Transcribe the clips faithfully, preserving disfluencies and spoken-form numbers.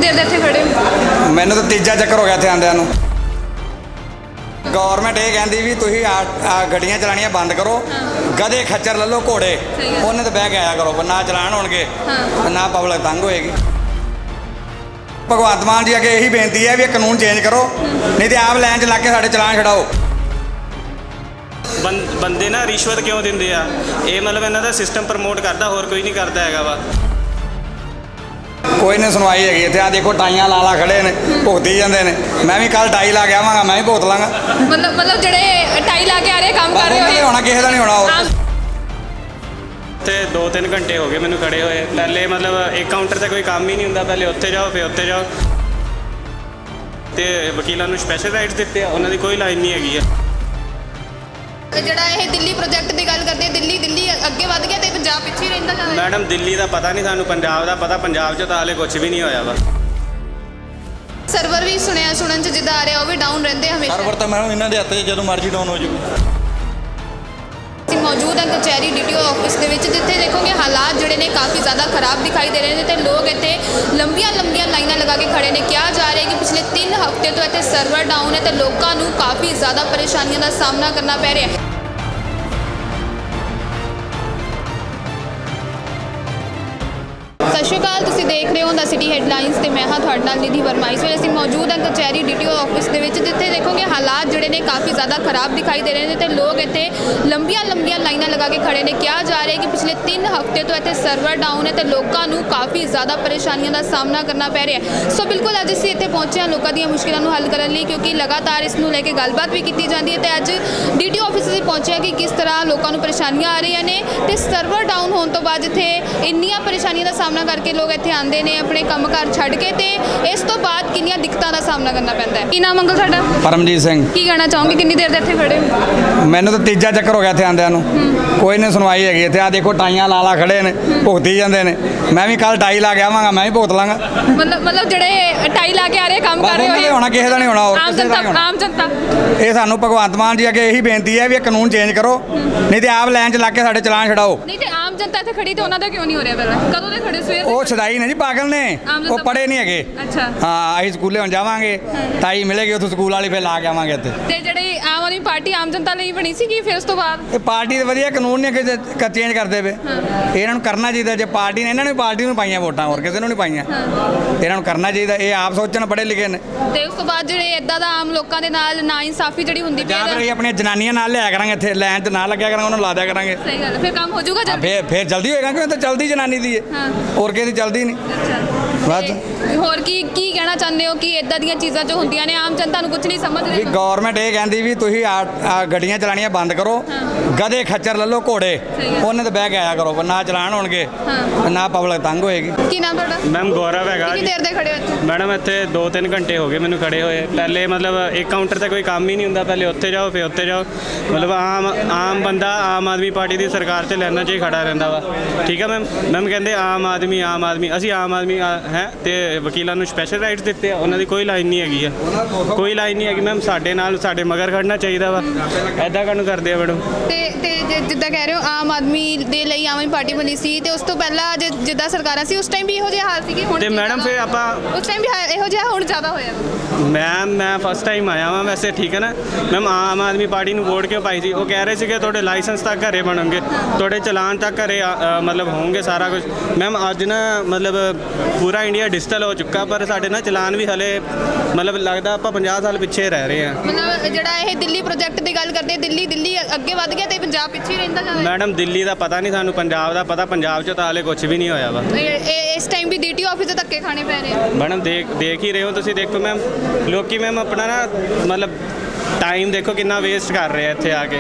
देर दे इत्थे खड़े हो? मैनू तो तीजा चक्कर हो गया इत्थे आंदियां नूं। गौरमेंट ये कहती भी तुसीं गड्डियां चलानियां बंद करो, गधे खच्चर ले लो घोड़े उन्हें तो बह के आया करो, ना चलान होणगे ना पब्लिक तंग होएगी। भगवंत मान जी अगे यही बेनती है भी कानून चेंज करो, नहीं तो आप लाइन च लग के साडे चलान छड़ाओ। बं बंदे ना रिश्वत क्यों दिंदे आ? ये मतलब इन्हां दा सिस्टम प्रमोट करता, होर कोई नहीं करता हैगा वा। कोई नहीं सुनवाई हैगी इत्थे। आ देखो टाइयां ला ला खड़े ने, भुगती जांदे ने। मैं भी कल टाई ला के आवांगा, मैं भी भुगत लांगा। मतलब मतलब जेड़े टाई ला के आ रहे काम कर रहे हो होना किसी दा नहीं होना। ते दो तीन घंटे हो गए मैनू खड़े हुए। पहले मतलब एक काउंटर से कोई काम ही नहीं हुंदा, पहले उत्थे जाओ फिर उत्थे जाओ। ते वकीलां नूं स्पैशल राइट्स दित्ते आ, उन्हां दी कोई लाइन नहीं हैगी है। ਜਿਹੜਾ ਇਹ ਦਿੱਲੀ ਪ੍ਰੋਜੈਕਟ ਦੀ ਗੱਲ ਕਰਦੇ, ਦਿੱਲੀ ਦਿੱਲੀ ਅੱਗੇ ਵੱਧ ਗਿਆ ਤੇ ਪੰਜਾਬ ਪਿੱਛੇ ਰਹਿੰਦਾ ਜਾ ਰਿਹਾ। ਮੈਡਮ ਦਿੱਲੀ ਦਾ ਪਤਾ ਨਹੀਂ ਸਾਨੂੰ, ਪੰਜਾਬ ਦਾ ਪਤਾ। ਪੰਜਾਬ 'ਚ ਤਾਂ ਹਾਲੇ ਕੁਝ ਵੀ ਨਹੀਂ ਹੋਇਆ ਵਾ। ਸਰਵਰ ਵੀ ਸੁਣਿਆ ਸੁਣਨ 'ਚ ਜਿੱਦਾਂ ਆ ਰਿਹਾ ਉਹ ਵੀ ਡਾਊਨ ਰਹਿੰਦੇ ਹਮੇਸ਼ਾ। ਸਰਵਰ ਤਾਂ ਮੈਡਮ ਇਹਨਾਂ ਦੇ ਹੱਥ 'ਚ ਜਦੋਂ ਮਰਜ਼ੀ ਡਾਊਨ ਹੋ ਜਾਊ। ਅਸੀਂ ਮੌਜੂਦ ਹਾਂ ਕਚਹਿਰੀ ਡੀ ਟੀ ਓ ਆਫਿਸ ਦੇ ਵਿੱਚ, ਜਿੱਥੇ ਦੇਖੋਗੇ ਹਾਲਾਤ ਜਿਹੜੇ ਨੇ ਕਾਫੀ ਜ਼ਿਆਦਾ ਖਰਾਬ ਦਿਖਾਈ ਦੇ ਰਹੇ ਨੇ ਤੇ ਲੋਕ ਇੱਥੇ ਲੰਬੀਆਂ ਲੰਬੀਆਂ ਲਾਈਨਾਂ ਲਗਾ ਕੇ ਖੜੇ ਨੇ। ਕਿਹਾ ਜਾ ਰਿਹਾ ਕਿ ਪਿਛਲੇ ਤਿੰਨ ਹਫ਼ਤੇ ਤੋਂ ਇੱਥੇ ਸਰਵਰ ਡਾਊਨ ਹੈ ਤੇ ਲੋਕਾਂ ਨੂੰ ਕਾਫੀ ਜ਼ਿਆਦਾ ਪਰੇਸ਼ਾਨੀਆਂ ਦਾ ਸਾਹਮਣਾ ਕਰਨਾ ਪੈ ਰਿਹਾ ਹੈ। ਸਤਿ ਸ਼੍ਰੀ ਅਕਾਲ, ਤੁਸੀਂ ਦੇਖ ਰਹੇ ਹੋ ਦਾ ਸਿਟੀ ਹੈਡਲਾਈਨਸ ਤੇ ਮੈਂ ਹਾਂ ਤੁਹਾਡੇ ਨਾਲ ਨਿਧੀ ਵਰਮਾ। ਇਸ ਵੇਲੇ ਅਸੀਂ ਮੌਜੂਦ ਹਾਂ ਕਚਹਿਰੀ ਡੀ ਟੀ ਓ ਆਫਿਸ ਦੇ ਵਿੱਚ, ਜਿੱਥੇ ਦੇਖੋਗੇ ਹਾਲਾਤ ਜਿਹੜੇ ਨੇ ਕਾਫੀ ਜ਼ਿਆਦਾ ਖਰਾਬ ਦਿਖਾਈ ਦੇ ਰਹੇ ਨੇ ਤੇ ਲੋਕ ਇੱਥੇ ਲੰਬੀਆਂ ਲੰਬੀਆਂ ਲਾਈਨਾਂ ਲਗਾ ਕੇ ਖੜੇ ਨੇ। ਕਿਹਾ ਜਾ ਰਿਹਾ ਕਿ ਪਿਛਲੇ ਤਿੰਨ ਹਫ਼ਤੇ ਤੋਂ ਇੱਥੇ ਸਰਵਰ ਡਾਊਨ ਹੈ ਤੇ ਲੋਕਾਂ ਨੂੰ ਕਾਫੀ ਜ਼ਿਆਦਾ ਪਰੇਸ਼ਾਨੀਆਂ ਦਾ ਸਾਹਮਣਾ ਕਰਨਾ ਪੈ ਰਿਹਾ ਹੈ। ਸੋ ਬਿਲਕੁਲ ਅੱਜ ਅਸੀਂ ਇੱਥੇ ਪਹੁੰਚੇ ਹਾਂ ਲੋਕਾਂ ਦੀਆਂ ਮੁਸ਼ਕਿਲਾਂ ਨੂੰ ਹੱਲ ਕਰਨ ਲਈ, ਕਿਉਂਕਿ ਲਗਾਤਾਰ ਇਸ ਨੂੰ ਲੈ ਕੇ ਗੱਲਬਾਤ ਵੀ ਕੀਤੀ ਜਾਂਦੀ ਹੈ ਤੇ ਅੱਜ ਡੀ ਟੀ ਓ ਆਫਿਸ ਅਸੀਂ ਪਹੁੰਚੇ ਹਾਂ ਕਿ ਕਿਸ ਤਰ੍ਹਾਂ ਲੋਕਾਂ ਨੂੰ ਪਰੇਸ਼ਾਨੀਆਂ ਆ ਰਹੀਆਂ ਨੇ ਤੇ ਸਰਵਰ ਡਾਊਨ ਹੋਣ ਤੋਂ ਬਾਅਦ ਇੱਥੇ ਇੰਨੀਆਂ ਪਰੇਸ਼ਾਨੀਆਂ ਦਾ ਸਾਹਮਣਾ ਕਰਕੇ ਲੋਕ ਇੱਥੇ ਆਉਂਦੇ ਨੇ ਆਪਣੇ ਕੰਮ ਕਾਰ ਛੱਡ ਕੇ, ਤੇ ਇਸ ਤੋਂ ਬਾਅਦ ਕਿੰਨੀਆਂ ਦਿੱਕਤਾਂ ਦਾ ਸਾਹਮਣਾ ਕਰਨਾ ਪੈਂਦਾ ਹੈ। ਕੀ ਨਾਮ ਅੰਕਲ ਤੁਹਾਡਾ? ਪਰਮਜੀਤ ਸਿੰਘ। ਕੀ ਕਹਿਣਾ ਚਾਹੋਗੇ, ਕਿੰਨੀ ਦੇਰ ਦੇ ਇੱਥੇ ਖੜੇ ਹੋ? ਮੈਨੂੰ ਤਾਂ ਤੀਜਾ ਚੱਕਰ ਹੋ ਗਿਆ ਇੱਥੇ ਆਂਦਿਆਂ ਨੂੰ। ਕੋਈ ਨਹੀਂ ਸੁਣਵਾਈ ਹੈਗੀ ਇੱਥੇ। ਆ ਦੇਖੋ ਟਾਈਆਂ ਲਾ ਲਾ ਖੜੇ ਨੇ, ਭੁਗਤੀ ਜਾਂਦੇ ਨੇ। ਮੈਂ ਵੀ ਕੱਲ ਟਾਈ ਲਾ ਕੇ ਆਵਾਂਗਾ, ਮੈਂ ਵੀ ਭੁਗਤ ਲਾਂਗਾ। ਮਤਲਬ ਮਤਲਬ ਜਿਹੜੇ ਟਾਈ ਲਾ ਕੇ ਆ ਰਹੇ ਕੰਮ ਕਰ ਰਹੇ ਹੋ, ਹੋਣਾ ਕਿਸੇ ਦਾ ਨਹੀਂ ਹੋਣਾ। ਆਮ ਜਨਤਾ ਆਮ ਜਨਤਾ ਇਹ ਸਾਨੂੰ ਭਗਵੰਤ ਮਾਨ ਜੀ ਅੱਗੇ ਇਹੀ ਬੇਨਤੀ ਹੈ ਵੀ ਕਾਨੂੰਨ ਚੇਂਜ ਕਰੋ, ਨਹੀਂ ਤੇ ਆਪ ਲਾਈਨ 'ਚ ਲੱਗ ਕੇ ਸਾਡੇ ਚਲਾਨ ਛਡਾਓ। ਨਹੀਂ ਤੇ ਆਮ ਜਨਤਾ ਇੱਥੇ ਖੜੀ ਤੇ ਉਹਨਾਂ ਦਾ ਕਿਉਂ ਨਹੀਂ ਹੋ ਰਿਹਾ? ਪਹਿਲਾਂ ਕਦੋਂ ਦੇ ਖੜੇ? ਸਵੇਰ ਉਹ ਛਦਾਈ ਨੇ ਜੀ, ਪਾਗਲ ਨੇ, ਉਹ ਪੜ੍ਹੇ ਨਹੀਂ ਹੈਗੇ। ਅੱਛਾ ਹਾਂ, ਅਸੀਂ ਸਕੂਲੇ ਹੁਣ ਜਾਵਾਂਗੇ, ਟਾਈ ਮਿਲੇਗੀ ਉੱਥੋਂ ਸਕੂਲ ਵਾਲੀ, ਫਿਰ ਲਾ ਕੇ ਆਵਾਂਗੇ ਇੱਥੇ। ਤੇ ਜਿਹੜੀ ਆਮ ਆਦਮੀ ਪਾਰਟੀ ਆਮ ਜਨਤਾ ਲਈ ਬਣੀ ਸੀ ਕਿ ਫਿਰ ਉਸ ਤੋਂ ਬਾਅਦ ਇਹ ਪਾਰਟੀ ਦੇ ਵਧੀਆ ਕਾਨੂੰਨ ਨੇ ਕਿ ਚੇਂਜ ਕਰਦੇ ਪਏ। ਇਹਨਾਂ ਨੂੰ ਕਰਨਾ ਚਾਹੀਦਾ। ਜੇ ਪਾਰਟੀ ਨੇ, ਇਹਨਾਂ ਨੇ ਪਾਰਟੀ ਨੂੰ ਪਾਈਆਂ ਵੋਟਾਂ, ਹੋਰ ਕਿਸੇ ਨੂੰ ਨਹੀਂ ਪਾਈਆਂ। ਇਹਨਾਂ ਨੂੰ ਕਰਨਾ ਚਾਹੀਦਾ। ਇਹ ਆਪ ਸੋਚਣ, ਪੜ੍ਹੇ ਲਿਖੇ ਨੇ। ਤੇ ਉਸ ਤੋਂ ਬਾਅਦ ਜਿਹੜੇ ਇਦਾਂ ਦਾ ਆਮ ਲੋਕਾਂ ਦੇ ਨਾਲ ਨਾ ਇਨਸਾਫੀ ਜਿਹੜੀ ਹੁੰਦੀ ਪਈ ਜਾਂ ਫਿਰ ਅਸੀਂ ਆਪਣੀਆਂ ਜਨਾਨੀਆਂ ਨਾਲ ਲਿਆ ਕਰਾਂਗੇ, ਇੱਥੇ ਲਾਈਨ 'ਚ ਨਾ ਲੱਗਿਆ ਕਰਾਂਗੇ, ਉਹਨਾਂ ਨੂੰ ਲਾ ਦਿਆ ਕਰਾਂਗੇ। ਸਹੀ ਗੱਲ, ਫਿਰ ਕੰਮ ਹੋ ਜਾਊਗਾ ਜਲਦੀ। ਫਿਰ ਫਿਰ ਜਲਦੀ ਹੋਏਗਾ, ਕਿਉਂ ਤਾਂ ਚਲਦੀ ਜਨਾਨੀ ਦੀ ਹੈ, ਹੋਰ ਕਿਸੇ ਦੀ ਚਲਦੀ ਨਹੀਂ। ਬਸ ਹੋਰ ਕੀ ਕੀ ਕਹਿਣਾ ਚਾਹੁੰਦੇ ਹੋ ਕਿ ਇਦਾਂ ਦੀਆਂ ਚੀਜ਼ਾਂ ਜੋ ਹੁੰਦੀਆਂ ਨੇ ਆਮ ਜਨਤਾ ਨੂੰ ਕੁਝ ਨਹੀਂ ਸਮਝ ਰਹੀ? ਗੌਰਮੈਂਟ ਇਹ ਕਹਿੰਦੀ ਵੀ ਤੁਸੀਂ ਗੱਡੀਆਂ ਚਲਾਉਣੀਆਂ ਬੰਦ ਕਰੋ, ਗਧੇ ਖੱਚਰ ਲੈ ਲਓ ਘੋੜੇ ਉਹਨੇ ਤੇ ਬਹਿ ਕੇ ਆਇਆ ਕਰੋ, ਨਾ ਚਲਾਨ ਹੋਣਗੇ ਨਾ ਪਬਲਿਕ ਤੰਗ ਹੋਏਗੀ। ਕੀ ਨਾਮ ਤੁਹਾਡਾ? ਮੈਮ ਗੌਰਵ ਹੈਗਾ। ਕਿੰਨੀ ਦੇਰ ਦੇ ਖੜੇ ਹੋ ਇੱਥੇ? ਮੈਡਮ ਇੱਥੇ ਦੋ ਤਿੰਨ ਘੰਟੇ ਹੋ ਗਏ ਮੈਨੂੰ ਖੜੇ ਹੋਏ। ਪਹਿਲੇ ਮਤਲਬ ਇੱਕ ਕਾਊਂਟਰ ਤੇ ਕੋਈ ਕੰਮ ਹੀ ਨਹੀਂ ਹੁੰਦਾ, ਪਹਿਲੇ ਉੱਥੇ ਜਾਓ ਫਿਰ ਉੱਥੇ ਜਾਓ। ਮਤਲਬ ਆਮ ਆਮ ਬੰਦਾ ਆਮ ਆਦਮੀ ਪਾਰਟੀ ਦੀ ਸਰਕਾਰ 'ਚ ਲੈਣਾ 'ਚ ਹੀ ਖੜਾ ਰਹਿੰਦਾ ਵਾ। ਠੀਕ ਹੈ ਮੈਮ। ਮੈਮ ਕਹਿੰਦੇ ਆਮ ਆਦਮੀ ਆਮ ਆਦਮੀ ਅਸੀਂ ਆਮ ਆਦਮੀ ਹੈ ਤੇ ਵਕੀਲਾਂ ਨੂੰ ਸਪੈਸ਼ਲ ਰਾਈਟਸ ਦਿੱਤੇ ਆ, ਉਹਨਾਂ ਦੀ ਕੋਈ ਲਾਈਨ ਨਹੀਂ ਹੈਗੀ ਆ, ਕੋਈ ਲਾਈਨ ਨਹੀਂ ਹੈਗੀ ਮੈਮ। ਸਾਡੇ ਨਾਲ ਸਾਡੇ ਮਗਰ ਖੜਨਾ ਚਾਹੀਦਾ ਵਾ, ਐਦਾਂ ਕਾਹਨੂੰ ਕਰਦੇ ਆ ਮੈਡਮ? ਤੇ ਤੇ ਜਿੱਦਾਂ ਕਹਿ ਰਹੇ ਹੋ ਆਮ ਆਦਮੀ ਦੇ ਲਈ ਆਮ ਆਦਮੀ ਪਾਰਟੀ ਬਣੀ ਸੀ ਤੇ ਉਸ ਤੋਂ ਪਹਿਲਾਂ ਜਿੱਦਾਂ ਸਰਕਾਰਾਂ ਸੀ ਉਸ ਟਾਈਮ ਵੀ ਇਹੋ ਜਿਹਾ ਹਾਲ ਸੀ ਕਿ ਹੁਣ? ਤੇ ਮੈਡਮ ਫਿਰ ਆਪਾਂ ਉਸ ਟਾਈਮ ਵੀ ਇਹੋ ਜਿਹਾ ਹੁਣ ਜ਼ਿਆਦਾ ਹੋਇਆ? ਮੈਮ ਮੈਂ ਫਸਟ ਟਾਈਮ ਆਇਆ ਵਾਂ ਵੈਸੇ, ਠੀਕ ਹੈ ਨਾ ਮੈਮ। ਆਮ ਆਦਮੀ ਪਾਰਟੀ ਨੂੰ ਵੋਟ ਕਿਉਂ ਪਾਈ ਸੀ? ਉਹ ਕਹਿ ਰਹੇ ਸੀਗੇ ਤੁਹਾਡੇ ਲਾਇਸੈਂਸ ਤੱਕ ਘਰੇ ਬਣਨਗੇ, ਤੁਹਾਡੇ ਚਲਾਨ ਤੱਕ ਘਰੇ ਮਤਲਬ ਹੋਣਗੇ ਸਾਰਾ ਕੁਝ। ਮੈਮ ਅੱਜ ਨਾ ਮਤਲਬ ਪੂਰਾ ਇੰਡੀਆ ਡਿਜੀਟਲ ਹੋ ਚੁੱਕਾ, ਪਰ ਸਾਡੇ ਨਾ ਚਲਾਨ ਵੀ ਹਲੇ ਮਤਲਬ ਲੱਗਦਾ ਆਪਾਂ ਪੰਜਾਹ ਸਾਲ ਪਿੱਛੇ ਰਹਿ ਰਹੇ ਹਾਂ। ਮਤਲਬ ਜਿਹੜਾ ਇਹ ਦਿੱਲੀ ਪ੍ਰੋਜੈਕਟ ਦੀ ਗੱਲ ਕਰਦੇ, ਦਿੱਲੀ ਦਿੱਲੀ ਅੱਗੇ ਵੱਧ ਗਿਆ ਤੇ ਪੰਜਾਬ ਪਿੱਛੇ ਰਹਿੰਦਾ ਜਾ ਰਿਹਾ? ਮੈਡਮ ਦਿੱਲੀ ਦਾ ਪਤਾ ਨਹੀਂ ਸਾਨੂੰ, ਪੰਜਾਬ ਦਾ ਪਤਾ। ਪੰਜਾਬ 'ਚ ਤਾਂ ਹਾਲੇ ਕੁਝ ਵੀ ਨਹੀਂ ਹੋਇਆ ਵਾ। ਇਸ ਟਾਈਮ ਵੀ ਡੀ ਟੀ ਓ ਆਫਿਸ ਦੇ ਧੱਕੇ ਖਾਣੇ ਪੈ ਰਹੇ ਆ ਮੈਡਮ। ਦੇਖ ਦੇਖ ਹੀ ਰਹੇ ਹੋ ਤੁਸੀਂ। ਦੇਖੋ ਮੈਮ ਲੋਕੀ ਮੈਮ ਆਪਣਾ ਨਾ ਮਤਲਬ टाइम देखो कितना वेस्ट कर रहे हैं इत्थे आके।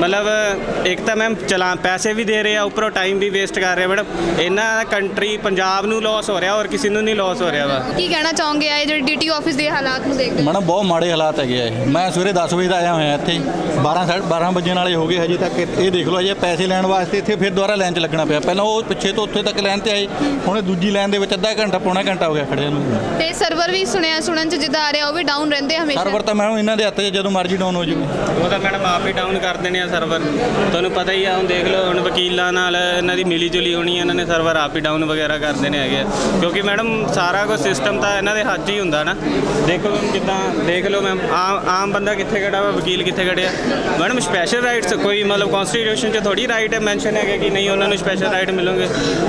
मतलब एक तो मैम चला पैसे भी दे रहे हैं, उपरों टाइम भी वेस्ट कर रहे हैं। मैडम इन्ना कंट्री पंजाब नूं लॉस हो रहा और किसी नूं नहीं लॉस हो रहा वा। की कहना चाहोगे ये जो डी टी ऑफिस के हालात नूं देखदे? मैडम बहुत माड़े हालात है। मैं सवेरे दस बजे आया होया इत्थे, बारह साढ़े बारह बजे वाले हो गए हजे तक। ये देख लो अजे पैसे लैण वास्ते इत्थे फिर दोबारा लाइन च लगना पिया। पहलां वो पिछे तो उत्थे तक लाइन ते आए, हुण दूजी लाइन दे विच अद्धा घंटा पौना घंटा हो गया खड़े नूं। ते सर्वर भी सुनिया सुनन च जिद्दां आ रहा वो भी डाउन रहिंदे हमेशा? सर्वर तो मैं इन्हां दे हत्थ 'च जदों ਕਦੋਂ ਮਰਜ਼ੀ ਡਾਊਨ ਹੋ ਜਾਵੇ। ਉਹ ਤਾਂ ਮੈਡਮ ਆਪ ਹੀ ਡਾਊਨ ਕਰ ਦੇਣੇ ਆ ਸਰਵਰ, ਤੁਹਾਨੂੰ ਪਤਾ ਹੀ ਆ। ਹੁਣ ਦੇਖ ਲਓ, ਹੁਣ ਵਕੀਲਾਂ ਨਾਲ ਇਹਨਾਂ ਦੀ ਮਿਲੀ ਜੁਲੀ ਹੋਣੀ ਹੈ, ਇਹਨਾਂ ਨੇ ਸਰਵਰ ਆਪ ਹੀ ਡਾਊਨ ਵਗੈਰਾ ਕਰ ਦੇਣੇ ਹੈਗੇ ਆ, ਕਿਉਂਕਿ ਮੈਡਮ ਸਾਰਾ ਕੁਝ ਸਿਸਟਮ ਤਾਂ ਇਹਨਾਂ ਦੇ ਹੱਥ 'ਚ ਹੀ ਹੁੰਦਾ ਨਾ। ਦੇਖੋ ਮੈਮ ਕਿੱਦਾਂ, ਦੇਖ ਲਓ ਮੈਮ ਆਮ ਆਮ ਬੰਦਾ ਕਿੱਥੇ ਖੜਾ ਵਾ, ਵਕੀਲ ਕਿੱਥੇ ਖੜਿਆ। ਮੈਡਮ ਸਪੈਸ਼ਲ ਰਾਈਟਸ ਕੋਈ ਮਤਲਬ ਕੌਨਸਟੀਟਿਊਸ਼ਨ 'ਚ ਥੋੜੀ ਰਾਈਟ ਹੈ ਮੈਂਸ਼ਨ ਹੈਗੇ ਕਿ ਨਹੀਂ ਉਹਨਾਂ ਨੂੰ ਸਪੈਸ਼ਲ ਰਾਈਟ ਮਿਲੂਗੇ।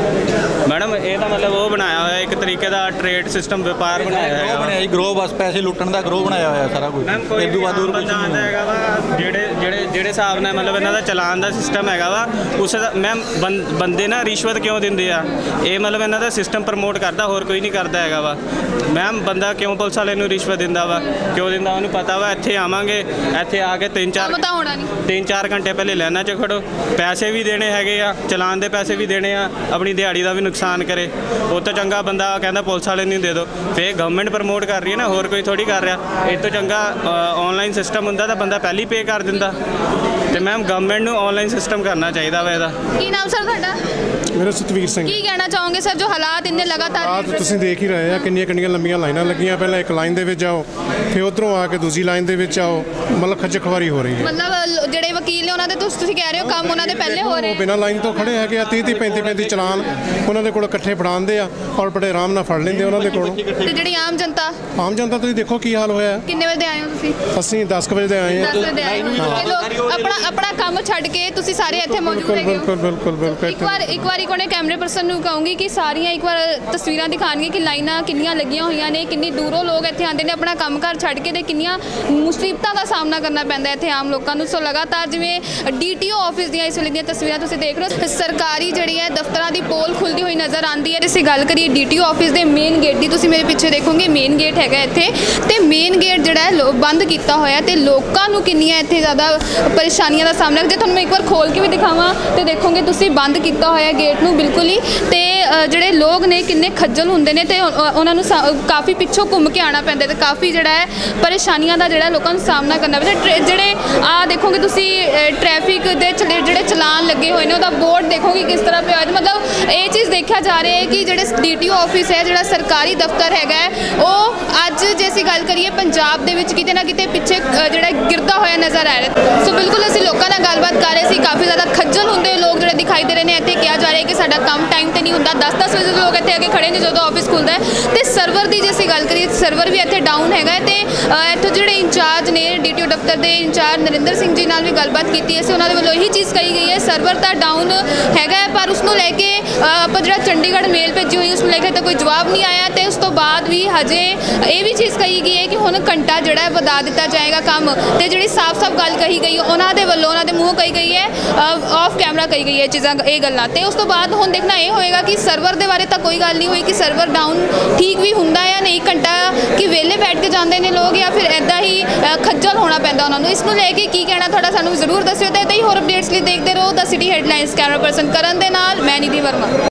ਮੈਡਮ ਇਹ ਤਾਂ ਮਤਲਬ ਉਹ ਬਣਾਇਆ ਹੋਇਆ ਇੱਕ ਤਰੀਕੇ ਦਾ ਟ੍ਰੇਡ ਸਿਸਟਮ, ਵਪਾਰ ਬਣਾਇਆ ਗਰੋਹ ਹੈਗਾ ਬਣਿਆ ਜੀ, ਗਰੋਹ ਬਸ ਪੈਸੇ ਲੁੱਟਣ ਦਾ ਗਰੋਹ ਬਣਾਇਆ ਹੋਇਆ ਸਾਰਾ ਕੁਝ। ਮੈਮ ਕੋਈ ਇਦੋਂ ਬਾਅਦ ਹੋਰ ਕੁਝ ਬੰਦਾ ਆਉਂਦਾ ਨਹੀਂ। ਹੈਗਾ ਵਾ, ਜਿਹੜੇ ਜਿਹੜੇ ਜਿਹੜੇ ਹਿਸਾਬ ਨਾਲ ਮਤਲਬ ਇਹਨਾਂ ਦਾ ਚਲਾਨ ਦਾ ਸਿਸਟਮ ਹੈਗਾ ਵਾ, ਉਸ ਦਾ ਮੈਮ ਬੰ- ਬੰਦੇ ਨਾ ਰਿਸ਼ਵਤ ਕਿਉਂ ਦਿੰਦੇ ਆ, ਇਹ ਮਤਲਬ ਇਹਨਾਂ ਦਾ ਸਿਸਟਮ ਪ੍ਰਮੋਟ ਕਰਦਾ, ਹੋਰ ਕੋਈ ਨਹੀਂ ਕਰਦਾ ਹੈਗਾ ਵਾ। ਮੈਮ ਬੰਦਾ ਕਿਉਂ ਪੁਲਿਸ ਵਾਲੇ ਨੂੰ ਰਿਸ਼ਵਤ ਦਿੰਦਾ ਵਾ, ਕਿਉਂ ਦਿੰਦਾ ਉਹਨੂੰ ਪਤਾ ਵਾ ਇੱਥੇ ਆਵਾਂਗੇ, ਇੱਥੇ ਆ ਕੇ ਤਿੰਨ ਚਾਰ ਕੰਮ ਤਾਂ ਹੋਣਾ ਨਹੀਂ। ਤਿੰਨ ਚਾਰ ਘੰਟੇ ਪਹਿਲੇ ਲਾਈਨਾਂ 'ਚ ਖੜੋ, ਪੈਸੇ ਵੀ ਦੇਣੇ ਹੈਗੇ ਆ, ਚਲਾਨ ਦੇ ਪੈਸੇ ਵੀ ਦੇਣੇ ਆ, ਆਪਣੀ ਦਿਹਾੜੀ ਦਾ ਵੀ ਨੁਕਸਾਨ ਕਰੇ। ਉਹ ਤੋਂ ਚੰਗਾ ਬੰਦਾ ਕਹਿੰਦਾ ਪੁਲਿਸ ਵਾਲੇ ਨੂੰ ਦੇ ਦਿਓ, ਫਿਰ ਗਵਰਨਮੈਂਟ ਪ੍ਰਮੋਟ ਕਰ ਰਹੀ ਹੈ ਨਾ, ਹੋਰ ਕੋਈ ਥੋੜੀ ਕਰ ਰਿਹਾ। ਇਹ ਤੋਂ ਚੰਗਾ ਆਨਲਾਈਨ ਸਿਸਟਮ ਹੁੰਦਾ ਤਾਂ ਬੰਦਾ ਪਹਿਲੀ ਪੇ ਕਰ ਦਿੰਦਾ। ਤੇ ਮੈਮ ਗਵਰਨਮੈਂਟ ਨੂੰ ਆਨਲਾਈਨ ਸਿਸਟਮ ਕਰਨਾ ਚਾਹੀਦਾ ਵਾ ਇਹਦਾ। ਕੀ ਨਾਮ ਸਰ ਤੁਹਾਡਾ? ਮੇਰਾ ਸਤਵੀਰ ਸਿੰਘ। ਕੀ ਕਹਿਣਾ ਚਾਹੋਗੇ ਸਰ, ਜੋ ਹਾਲਾਤ ਇੰਨੇ ਲਗਾਤਾਰ ਆਹ ਤਾਂ ਤੁਸੀਂ ਦੇਖ ਹੀ ਰਹੇ ਆ ਕਿੰਨੀਆਂ ਕਿੰਨੀਆਂ ਲੰਬੀਆਂ ਲਾਈਨਾਂ ਲੱਗੀਆਂ। ਪਹਿਲਾਂ ਇੱਕ ਲਾਈਨ ਦੇ ਵਿੱਚ ਜਾਓ, ਫਿਰ ਉਧਰੋਂ ਆ ਕੇ ਦੂਜੀ ਲਾਈਨ ਦੇ ਵਿੱਚ ਆਓ, ਮਤਲਬ ਖੱਜਲ ਖੁਆਰੀ ਹੋ ਰਹੀ ਹੈ। ਮਤਲਬ ਲ- ਜਿਹੜੇ ਵਕੀਲ ਨੇ ਉਹਨਾਂ ਦੇ ਤੁਸੀਂ ਤੁਸੀਂ ਕਹਿ ਰਹੇ ਹੋ ਕੰਮ ਉਹਨਾਂ ਦੇ ਪਹਿਲੇ ਹੋ ਰਹੇ ਉਹ ਬਿਨਾਂ ਲਾਈਨ ਤੋਂ ਖੜੇ ਹੈਗੇ ਆ, ਤੀਹ ਤੀਹ ਪੈਂਤੀ ਪੈਂਤੀ ਚਲਾਨ ਉਹਨਾਂ ਦੇ ਕੋਲ ਇਕੱਠੇ ਫੜਾਉਂਦੇ ਆ ਔਰ ਬੜੇ ਆਰਾਮ ਨਾਲ ਫੜ ਲੈਂਦੇ ਉਹਨਾਂ ਦੇ ਕੋਲੋਂ। ਤੇ ਜਿਹੜੀ ਆਮ ਜਨਤਾ ਆਮ ਜਨਤਾ ਤੁਸੀਂ ਦੇਖੋ ਕੀ ਹਾਲ ਹੋਇਆ। ਕਿੰਨੇ ਵਜੇ ਦੇ ਆਏ ਹੋ ਤੁਸੀਂ? ਅਸੀਂ ਦਸ ਕੁ ਵਜੇ ਦੇ ਆਏ ਦਸ ਹਾਂ। ਵਜੇ ਦੇ ਆਏ ਹੋ। ਇਹ ਲੋਕ ਆਪਣਾ ਆਪਣਾ ਕੰਮ ਛੱਡ ਕੇ ਤੁਸੀਂ ਸਾਰੇ ਇੱਥੇ ਮੌਜੂਦ ਬਿਲਕੁਲ ਹੈਗੇ ਹੋ। ਬਿਲਕੁਲ ਬਿਲਕੁਲ ਬਿਲਕੁਲ ਇੱਕ ਵਾਰ ਇੱਕ ਵਾਰੀ ਕੋਨੇ ਕੈਮਰੇ ਪਰਸਨ ਨੂੰ ਕਹੂੰਗੀ ਕਿ ਸਾਰੀਆਂ ਇੱਕ ਵਾਰ ਤਸਵੀਰਾਂ ਦਿਖਾਣਗੇ ਕਿ ਲਾਈਨਾਂ ਕਿੰਨੀਆਂ ਲੱਗੀਆਂ ਹੋਈਆਂ ਨੇ, ਕਿੰਨੀ ਦੂਰੋਂ ਲੋਕ ਇੱਥੇ ਆਉਂਦੇ ਨੇ ਆਪਣਾ ਕੰਮਕਾਰ ਛੱਡ ਕੇ, ਤੇ ਕਿੰਨੀਆਂ ਮੁਸੀਬਤਾਂ ਦਾ ਸਾਹਮਣਾ ਕਰਨਾ ਪੈਂਦਾ ਇੱਥੇ ਆਮ ਲੋਕਾਂ ਨੂੰ। ਸੋ ਲਗਾਤਾਰ ਜਿਵੇਂ ਡੀਟੀਓ ਆਫਿਸ ਦੀਆਂ ਇਸ ਵੇਲੇ ਦੀਆਂ ਤਸਵੀਰਾਂ ਤੁਸੀਂ ਦੇਖ ਰਹੇ ਹੋ, ਸਰਕਾਰੀ ਜਿਹੜੀ ਹੈ ਦਫ਼ਤਰਾਂ ਦੀ ਪੋਲ ਖੁੱਲਦੀ ਹੋਈ ਨਜ਼ਰ ਆਉਂਦੀ ਹੈ। ਤੇ ਅਸੀਂ ਗੱਲ ਕਰੀਏ ਡੀਟੀਓ ਆਫਿਸ ਦੇ ਮੇਨ ਗੇਟ ਦੀ, ਤੁਸੀਂ ਮੇਰੇ ਪਿੱਛੇ ਦੇਖੋਗੇ ਮੇਨ ਗੇਟ ਹੈਗਾ ਇੱਥੇ, ਤੇ ਮੇਨ ਗੇਟ ਜਿਹੜਾ ਹੈ ਲੋ- ਬੰਦ ਕੀਤਾ ਹੋਇਆ, ਤੇ ਲੋਕਾਂ ਨੂੰ ਕਿੰਨੀਆਂ ਇੱਥੇ ਜ਼ਿਆਦਾ ਪਰੇਸ਼ਾਨੀਆਂ ਦਾ ਸਾਹਮਣਾ। ਜੇ ਤੁਹਾਨੂੰ ਮੈਂ ਇੱਕ ਵਾਰ ਖੋਲ ਕੇ ਵੀ ਦਿਖਾਵਾਂ ਤੇ ਦੇਖੋਗੇ ਤੁਸੀਂ ਬੰਦ ਕੀਤਾ ਹੋਇਆ ਗੇਟ ਨੂੰ ਬਿਲਕੁਲ ਹੀ, ਤੇ ਅ, ਜਿਹੜੇ ਲੋਕ ਨੇ ਕਿੰਨੇ ਖੱਜਲ ਹੁੰਦੇ ਨੇ, ਤੇ ਉਹ- ਉਹਨਾਂ ਨੂੰ ਸਾ- ਕਾਫੀ ਪਿੱਛੋਂ ਘੁੰਮ ਕੇ ਆਉਣਾ ਪੈਂਦਾ, ਤੇ ਕਾਫੀ ਜਿਹੜਾ ਹੈ ਪਰੇਸ਼ਾਨੀਆਂ ਦਾ ਜਿਹੜਾ ਲੋਕਾਂ ਨੂੰ ਸਾਹਮਣਾ ਕਰਨਾ ਪੈਂਦਾ। ਟ੍ਰੈ- ਜਿਹੜੇ ਆ ਦੇਖੋਗੇ ਤੁਸੀਂ ਟ੍ਰੈਫਿਕ ਦੇ ਚਲੇ- ਜਿਹੜੇ ਚਲਾਨ ਲੱਗੇ ਹੋਏ ਨੇ, ਉਹਦਾ ਬੋਰਡ ਦੇਖੋਗੇ ਕਿਸ ਤਰ੍ਹਾਂ ਪਿਆ ਹੋਇਆ। ਮਤਲਬ ਇਹ ਚੀਜ਼ ਦੇਖਿਆ ਜਾ ਰਿਹਾ ਹੈ ਕਿ ਜਿਹੜੇ ਡੀਟੀਓ ਆਫਿਸ ਹੈ, ਜਿਹੜਾ ਸਰਕਾਰੀ ਦਫ਼ਤਰ ਹੈਗਾ ਹੈ, ਉਹ ਅੱਜ ਜੇ ਅਸੀਂ ਗੱਲ ਕਰੀਏ ਪੰਜਾਬ ਦੇ ਵਿੱਚ ਕਿਤੇ ਨਾ ਕਿਤੇ ਪਿੱਛੇ ਅ, ਜਿਹੜਾ ਗਿਰਦਾ ਹੋਇਆ ਨਜ਼ਰ ਆ ਰਿਹਾ। ਸੋ ਬਿਲਕੁਲ ਅਸੀਂ ਲੋਕਾਂ ਨਾਲ ਗੱਲਬਾਤ ਕਰ ਰਹੇ ਸੀ, ਕਾਫੀ ਜ਼ਿਆਦਾ ਖੱਜਲ ਹੁੰਦੇ ਲੋਕ ਜਿਹੜੇ ਦਿਖਾਈ ਦੇ ਰਹੇ ਨੇ। ਇੱਥੇ ਕਿਹਾ ਜਾ ਰਿਹਾ ਕਿ ਸਾਡਾ ਕੰਮ ਟਾਈਮ ਤੇ ਨਹੀਂ ਹੁੰਦਾ, ਦਸ ਦਸ ਵਜੇ ਲੋਕ ਇੱਥੇ ਆ ਕੇ ਖੜੇ ਨੇ ਜਦੋਂ ਆਫਿਸ ਖੁੱਲਦਾ ਹੈ। ਤੇ ਸਰਵਰ ਦੀ ਜੇ ਅਸੀਂ ਗੱਲ ਕਰੀਏ, ਸਰਵਰ ਵੀ ਇੱਥੇ ਡਾਊਨ ਹੈਗਾ ਹੈ। ਤੇ ਅ, ਇੱਥੋਂ ਜਿਹੜੇ ਇੰਚਾਰਜ ਨੇ ਡੀਟੀਓ ਦਫ਼ਤਰ ਦੇ ਇੰਚਾਰਜ ਨਰਿੰਦਰ ਸਿੰਘ ਜੀ ਨਾਲ ਵੀ ਗੱਲਬਾਤ ਕੀਤੀ ਹੈ, ਉਹਨਾਂ ਦੇ ਵੱਲੋਂ ਇਹੀ ਚੀਜ਼ ਕਹੀ ਗਈ ਹੈ, ਸਰਵਰ ਤਾਂ ਡਾਊਨ ਹੈਗਾ ਹੈ, ਪਰ ਉਸ ਨੂੰ ਲੈ ਕੇ ਅ, ਆਪਾਂ ਜਿਹੜਾ ਚੰਡੀਗੜ੍ਹ ਮੇਲ ਭੇਜੀ ਹੋਈ ਉਸ ਨੂੰ ਲੈ ਕੇ ਤਾਂ ਕੋਈ ਜਵਾਬ ਨਹੀਂ ਆਇਆ। ਤੇ ਉਸ ਤੋਂ ਬਾਅਦ ਵੀ ਹਜੇ ਇਹ ਵੀ ਚੀਜ਼ ਕਹੀ ਗਈ ਹੈ ਕਿ ਹੁਣ ਘੰਟਾ ਜਿਹੜਾ ਹੈ ਵਧਾ ਦਿੱਤਾ ਜਾਏਗਾ ਕੰਮ। ਤੇ ਜਿਹੜੀ ਸਾਫ਼-ਸਾਫ਼ ਗੱਲ ਕਹੀ ਗਈ ਉਹਨਾਂ ਦੇ ਵੱਲੋਂ, ਉਹਨਾਂ ਦੇ ਮੂੰਹੋਂ ਕਹੀ ਗਈ ਹੈ, ਆਫ ਕੈਮਰਾ ਕਹੀ ਗਈ ਹੈ ਚੀਜ਼ਾਂ, ਇਹ ਗੱਲਾਂ। ਤੇ ਉਸ ਤੋਂ ਬਾਅਦ ਹੁਣ ਦੇਖਣਾ ਇਹ ਹੋਏਗਾ ਕਿ ਸਰਵਰ ਦੇ ਬਾਰੇ ਤਾਂ ਕੋਈ ਗੱਲ ਨਹੀਂ ਹੋਈ ਕਿ ਸਰਵਰ ਡਾਊਨ ਠੀਕ ਵੀ ਹੁੰਦਾ ਜਾਂ ਨਹੀਂ, ਘੰਟਾ ਕਿ ਵਿਹਲੇ ਬੈਠ ਕੇ ਜਾਂਦੇ ਨੇ ਲੋਕ ਜਾਂ ਫਿਰ ਇੱਦਾਂ ਹੀ ਅ, ਖੱਜਲ ਹੋਣਾ ਪੈਂਦਾ ਉਹਨਾਂ ਨੂੰ। ਇਸ ਨੂੰ ਲੈ ਕੇ ਕੀ ਕਹਿਣਾ ਤੁਹਾਡਾ ਸਾਨੂੰ ਜ਼ਰੂਰ ਦੱਸਿਓ। ਤੇ ਇੱਦਾਂ ਹੀ ਹੋਰ ਅਪਡੇਟਸ ਲਈ ਦੇਖਦੇ ਰਹੋ the city headlines. Camera person Karan ਦੇ ਨਾਲ ਮੈਂ ਨਿਧੀ ਵਰਮਾ।